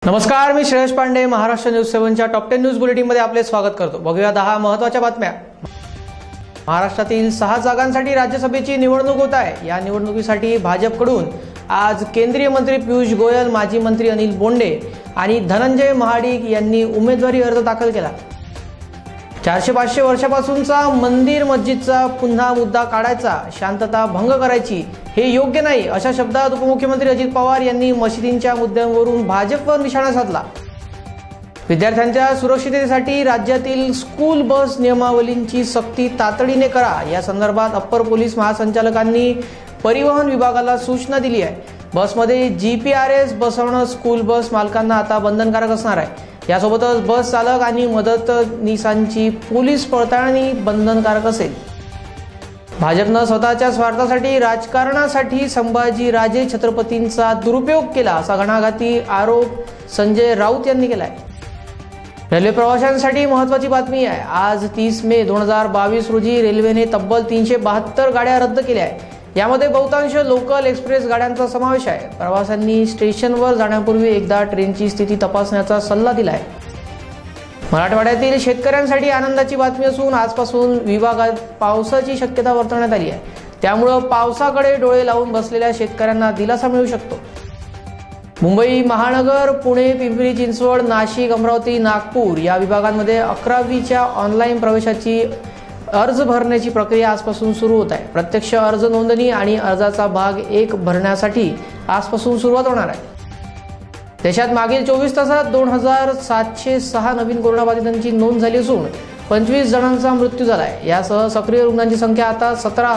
नमस्कार, मी श्रेयस पांडे. महाराष्ट्र न्यूज 7च्या टॉप 10 न्यूज बुलेटिनमध्ये आपले स्वागत करतो. बघूया 10 महत्त्वाच्या बातम्या. महाराष्ट्रातील 6 जागांसाठी राज्यसभेची निवडणूक होत आहे. या निवडणुकीसाठी भाजपकडून आज केंद्रीय मंत्री पियुष गोयल, माजी मंत्री अनिल बोंडे आणि धनंजय महाडिक यांनी उमेदवारी अर्ज दाखल केला. 400-500 वर्षापासूनचा मंदिर मस्जिदचा पुन्हा मुद्दा काढायचा, शांतता भंग करायची हे योग्य नाही, अशा शब्दात उपमुख्यमंत्री अजित पवार यांनी मशिदींच्या मुद्द्यांवरून भाजपवर निशाणा साधला. विद्यार्थ्यांच्या सुरक्षिततेसाठी राज्यातील स्कूल बस नियमावलींची सक्ती तातडीने करा, या संदर्भात अप्पर पोलीस महासंचालकांनी परिवहन विभागाला सूचना दिली आहे. बसमध्ये GPRS बसवणं स्कूल बस मालकांना आता बंधनकारक असणार आहे. यासोबतच बस चालक आणि मदतनीसांची पोलीस पडताळणी बंधनकारक असेल. भाजपनं स्वतःच्या स्वार्थासाठी, राजकारणासाठी संभाजी राजे छत्रपतींचा दुरुपयोग केला, असा घणाघाती आरोप संजय राऊत यांनी केला आहे. रेल्वे प्रवाशांसाठी महत्त्वाची बातमी आहे. आज 30 मे 2022 रोजी रेल्वेने तब्बल 372 गाड्या रद्द केल्या आहेत. यामध्ये बहुतांश लोकल एक्सप्रेस गाड्यांचा समावेश आहे. प्रवाशांनी स्टेशनवर जाण्यापूर्वी एकदा ट्रेनची स्थिती तपासण्याचा सल्ला दिला आहे. मराठवाड्यातील शेतकऱ्यांसाठी आनंदाची बातमी असून आजपासून विभागात पावसाची शक्यता वर्तवण्यात आली आहे. त्यामुळे पावसाकडे डोळे लावून बसलेल्या शेतकऱ्यांना दिलासा मिळू शकतो. मुंबई महानगर, पुणे, पिंपरी चिंचवड, नाशिक, अमरावती, नागपूर या विभागांमध्ये 11वीच्या ऑनलाईन प्रवेशाची अर्ज भरण्याची प्रक्रिया आजपासून सुरू होत आहे. प्रत्यक्ष अर्ज नोंदणी आणि अर्जाचा भाग 1 भरण्यासाठी आजपासून सुरुवात होणार आहे. देशात मागील 24 तासात 2706 नवीन कोरोनाबाधितांची नोंद झाली असून 25 जणांचा मृत्यू झाला आहे. यासह सक्रिय रुग्णांची संख्या आता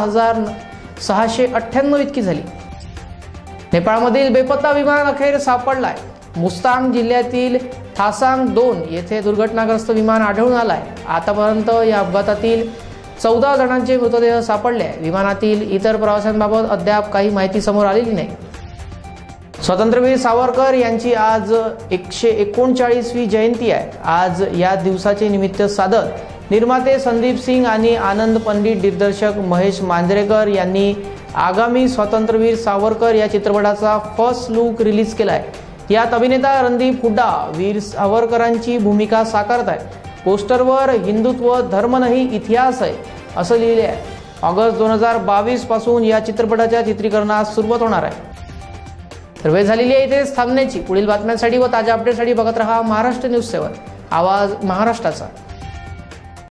17,698 इतकी झाली. नेपाळमधील बेपत्ता विमान अखेर सापडला आहे. मुस्तांग जिल्ह्यातील थासांग 2 येथे दुर्घटनाग्रस्त विमान आढळून आलं आहे. आतापर्यंत या अपघातातील 14 जणांचे मृतदेह सापडले आहे. विमानातील इतर प्रवाशांबाबत अद्याप काही माहिती समोर आलेली नाही. स्वातंत्र्यवीर सावरकर यांची आज 139वी जयंती आहे. आज या दिवसाचे निमित्त साधत निर्माते संदीप सिंग आणि आनंद पंडित, दिग्दर्शक महेश मांजरेकर यांनी आगामी स्वातंत्र्यवीर सावरकर या चित्रपटाचा फर्स्ट लुक रिलीज केला आहे. यात अभिनेता रणदीप हुड्डा वीर सावरकरांची भूमिका साकारत आहे. पोस्टरवर हिंदुत्व धर्म नाही इतिहास आहे असं लिहिले आहे. ऑगस्ट 2022 पासून या चित्रपटाच्या चित्रीकरणास सुरुवात होणार आहे. तर वेळ झालेली आहे इथेच थांबण्याची. पुढील बातम्यांसाठी व ताज्या अपडेटसाठी बघत रहा महाराष्ट्र न्यूज 7, आवाज महाराष्ट्राचा.